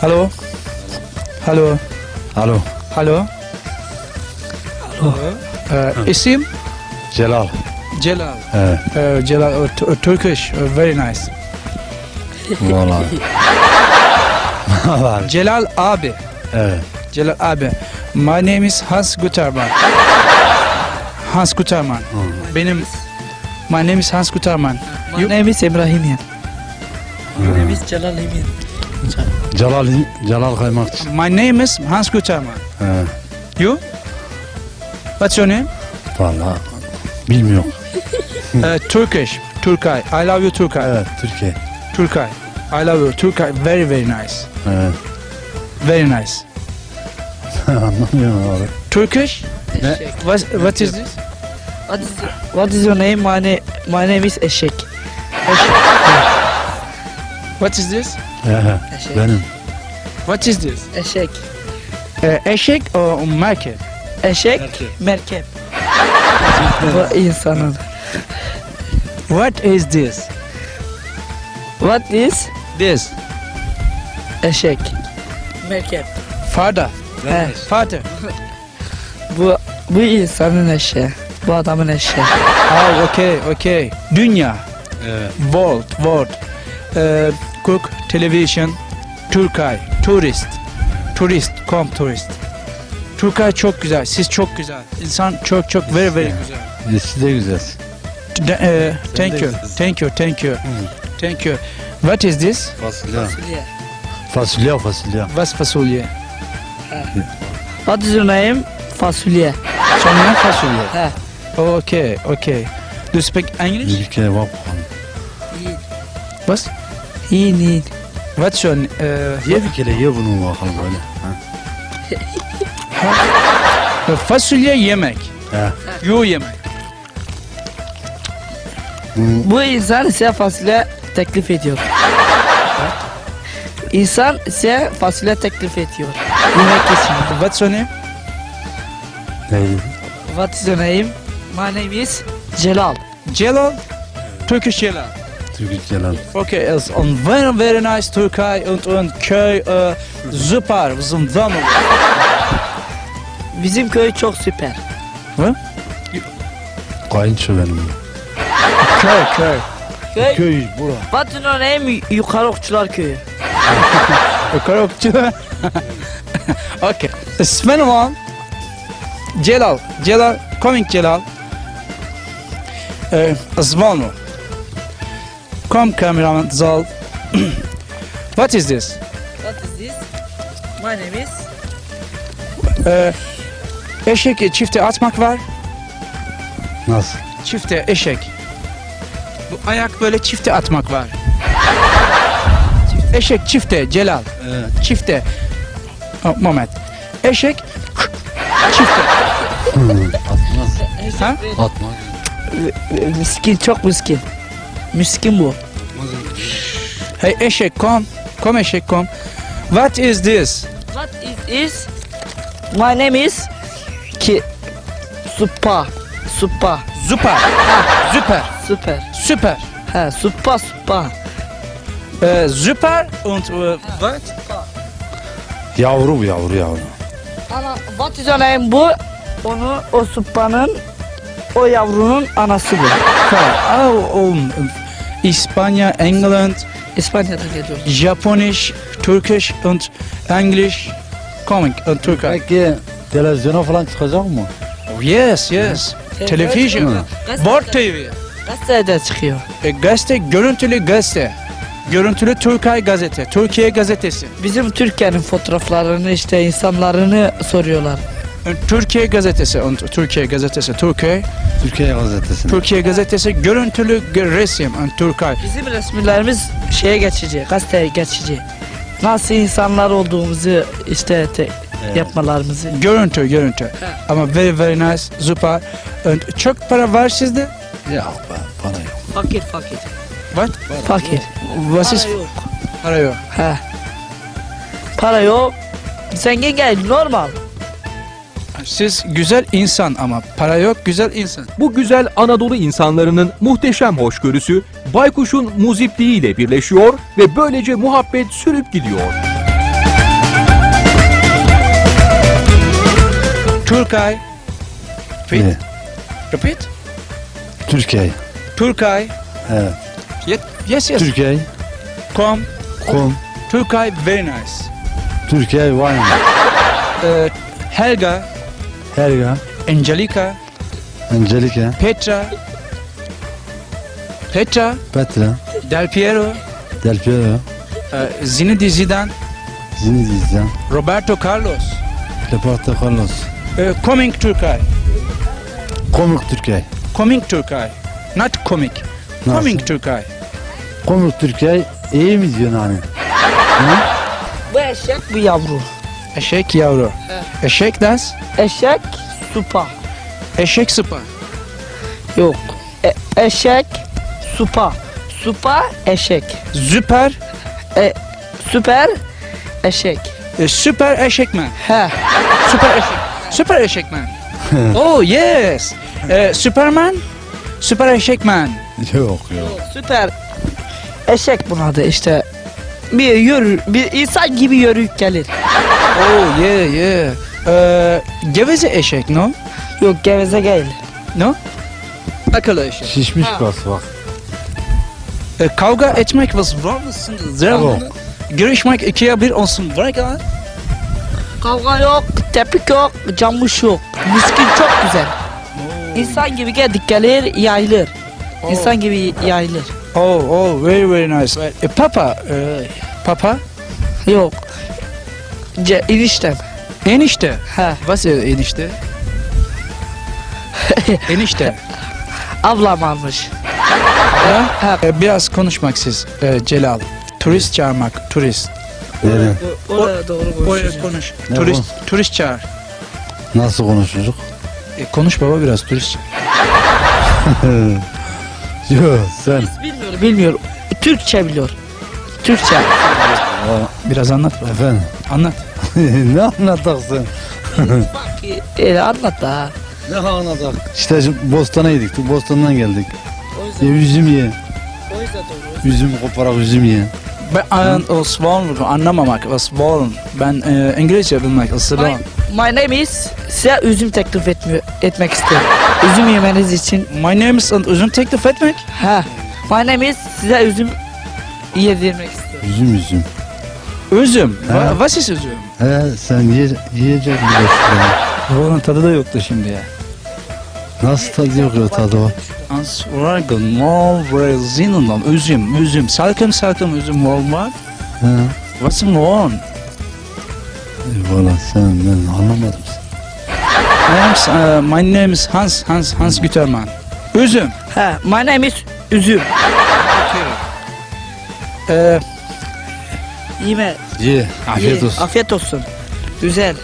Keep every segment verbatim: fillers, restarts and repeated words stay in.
Hello. Hello. Alo. Hello. Hello. Uh, isim? Celal. Celal. Evet. Uh, Celal. Uh, t- uh, Turkish. Uh, very nice. Vallahi. Vallahi. Celal abi. Evet. Celal abi. My name is Hans Guterman. Hans Guterman. Benim. My name is Hans Guterman. My You- name is Ibrahimian. My name is Celal Imian. Celal, Celal Kaymakçı. My name is Hans Guterman. Evet. You? What's your name? Vallahi bilmiyorum. uh, Turkish. Turkay. I love you Turkay. Evet, Türkiye. Turkay. I love you Turkay. Very very nice. Evet. Very nice. Anlamıyorum abi. Turkish? Ne? What, what is this? What is, what is your name? My, na my name is Eşek. What is this? Evet. Eşek. Benim. What is this? Eşek. Uh, eşek or market? Eşek. Merkep. Merkep. Bu insanın. What is this? What is? This. Eşek. Merkep. Father. He. Father. Bu bu insanın eşeği. Bu adamın eşeği. Oh, okay, okay. Dünya. Evet. World, world. Uh, cook, television, Turkay, tourist. Tourist, come tourist. Turkay çok güzel, siz çok güzel. İnsan çok çok very very güzel. Siz de güzelsin. De- uh, thank de you, güzelsin. thank you, thank you, thank you. What is this? Fasulye. Fasulye. Fasulye, fasulye. What's fasulye? What is your name? Fasulye. Sonra fasulye. He. Okay, okay. Do you speak English? Bir kere bak. What? İyi iyi. What's your uh, Ye bir kere ye bunu bakalım böyle. Ha. fasulye yemek. He. Yu yemek. Bu insan size fasulye teklif ediyor. İnsan size fasulye teklif ediyor. Yemek için. What's your name? Neydi? What is your name? My name is Celal. Celal. Turkish Celal. Türkçe Celal. Okay, it's on very very nice Türkei und und köy uh, super, wir sind zusammen. Bizim köy çok süper. Kayınço benim. Köy, köy. Köy. Köy bura. What is your name? Yukarı Okçular Köyü. Korokçu. Okay. İsmim var. Celal. Celal. Coming Celal. Eh, Zvonu. Come cameraman Zal. What is this? What is this? My name is Eh, eşek çifte atmak var. Nasıl? Çifte eşek. Bu ayak böyle çifte atmak var. Eşek çifte Celal. Evet. Çifte. Oh, moment. Eşek çifte. Atmaz. Ha? Atmaz. miskin, çok miskin. Miskin bu. Hey eşek kom. Kom eşek kom. What is this? What is is? My name is ki Supa. Supa. Süper. Süper. Süper. Süper. Ha, Supa Supa. Äh, süper und äh, what? Yavru bu yavru yavru. Ana, what is your name bu? Onu, o Supa'nın, o yavrunun anası bu. Oh, um, İspanya, England, İspanya'dan geliyor. Japonisch, Turkish und English. Coming und Türkei. Peki televizyona falan çıkacak mı? Oh, yes, yes. Television. Bord T V. Gazetede çıkıyor. E, gazete, görüntülü gazete. Görüntülü Türkay gazete. Türkiye gazetesi. Bizim Türkiye'nin fotoğraflarını işte insanlarını soruyorlar. E, Türkiye gazetesi. Und Türkiye gazetesi. Türkiye. Türkiye gazetesinde. Türkiye gazetesi görüntülü gö- resim. Und Türkay. Bizim resimlerimiz şeye geçici, gazeteye geçici. Nasıl insanlar olduğumuzu işte te- yapmalarımızı. Görüntü, görüntü. Ama very very nice, süper. And çok para var sizde? Yok be para yok. Fakir fakir. What? Fakir. Was ist? Para yok. Para yok. He. Para yok. Zengin gel normal. Siz güzel insan ama para yok, güzel insan. Bu güzel Anadolu insanlarının muhteşem hoşgörüsü Baykuş'un muzipliğiyle birleşiyor ve böylece muhabbet sürüp gidiyor. Turkay. Repeat. Evet. Repeat. Türkiye. Turkay. Evet. Yes, yes. yes. Türkiye. Come. Kom. Turkay, very nice. Türkiye wine. Uh, Helga, Helga. Angelica, Angelica. Petra, Petra, Petra. Del Piero, Del Piero. uh, Zinedine Zidane, Zinedine. Roberto Carlos. Roberto Carlos. Uh, coming Turkay. Komik Türkiye. Coming Turkay. Not comic. Nasıl? Coming Turkay. Komik Türkiye iyi mi diyorsun hani? Bu eşek bu yavru. Eşek yavru. Eşek das. Eşek supa. Eşek sıpa. Yok. E- eşek supa. Supa eşek. Süper. E, süper eşek. e, süper eşekmen. He. Süper eşek. Süper eşekmen. Oh yes. E, Superman. Süper eşekmen. Yok yok. Süper eşek bunun adı işte. Bir yürü, bir insan gibi yürüyüp gelir. Oh yeah yeah. E, geveze eşek no? Yok geveze değil. No? Akıllı eşek. Şişmiş Ha. bas bak. E, kavga etmek was var mısın? Yok. Görüşmek ikiye bir olsun. Bırak lan. Kavga yok, tepik yok, camış yok. Miskin çok güzel. İnsan gibi geldik gelir, yayılır. İnsan gibi yayılır. Oh oh very very nice. E, papa. E, papa. Yok. Ce, eniştem. Enişte. He. Was ist enişte? Enişte. Ablam almış. Ha? Ha. E, biraz konuşmak siz e, Celal. Turist çağırmak. Turist. Nereye? Oraya doğru Oraya konuşacağım. konuş. Ne Turist turist çağır. Nasıl konuşuyoruz? E, konuş baba biraz turist çağır. Yok sen. Bilmiyorum, bilmiyorum. Türkçe biliyor. Türkçe. Biraz anlat baba. Efendim. Anlat. Ne anlatacaksın? Bak, e, anlat da. Ne anlatak? İşte şimdi Bostan'a yedik. Bostan'dan geldik. O Ya yüzden, üzüm ye. o yüzden doğru. Üzüm koparak üzüm ye. Ben an, o Swan anlamamak. O Swan. Ben e, İngilizce bilmek. O My, Swan. my name is size üzüm teklif etmiyor, etmek istiyorum. Üzüm yemeniz için. My name is and üzüm teklif etmek. Ha. My name is size üzüm yedirmek istiyorum. Üzüm üzüm. Üzüm. Ha. Va- Was ist üzüm? He sen ye, yiyecek bir Onun tadı da yoktu şimdi ya. Nasıl tadı yok ya tadı o? Ansvargın, mol, rezinon, üzüm, üzüm, salkım salkım üzüm olmak. He. Was ist on? Valla sen ben anlamadım. My name is, uh, my name is Hans, Hans, Hans Gütermann. Üzüm. Ha. My name is üzüm. Ee, Yeme. Ye. Afiyet ye. olsun. Afiyet olsun. Güzel.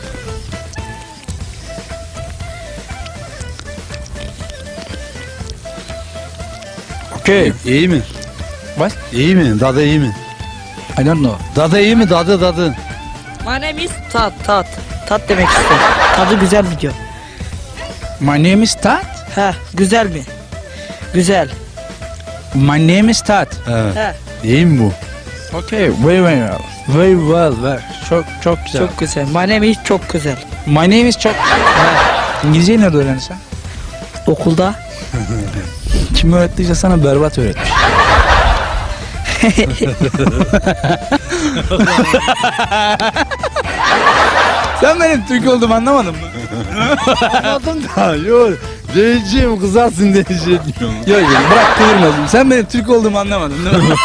okay. İyi mi? What? İyi mi? Tadı iyi mi? I don't know. Tadı iyi mi? Tadı tadı. My name is tat tat. Tat demek istiyorum. Tadı güzel mi diyor. My name is Tat. Ha. Güzel mi? Güzel. My name is Tat. Evet. Ha. İyi mi bu? Okay, very very well. Very well, very. Çok çok güzel. Çok güzel. My name is çok güzel. My name is çok. İngilizceyi nerede öğrendin sen? Okulda. Kim öğrettiyse sana berbat öğretmiş. Sen benim Türk olduğumu anlamadın mı? Anladım da yok. Diyeceğim kızarsın diyeceğim. Yok yok bırak kıvırmasın. Sen benim Türk olduğumu anlamadın değil mi?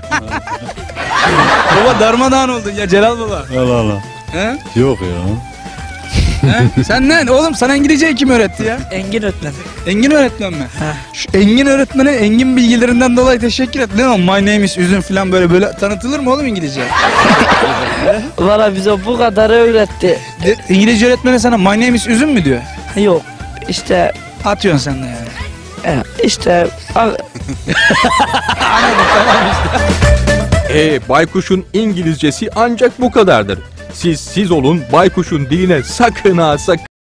Baba darmadağın oldun ya Celal baba. Allah Allah. He? Yok ya. He? Sen ne? Oğlum sana İngilizceyi kim öğretti ya? Engin öğretmen. Engin öğretmen mi? Ha. Şu Engin öğretmene Engin bilgilerinden dolayı teşekkür et. Ne o? My name is üzüm falan böyle böyle tanıtılır mı oğlum İngilizce? Valla bize bu kadarı öğretti. De- İngilizce öğretmene sana my name is üzüm mü diyor? Yok. İşte Atıyorsun sen de yani. e, işte a- E baykuşun İngilizcesi ancak bu kadardır. Siz siz olun, baykuşun diline sakın ha sakın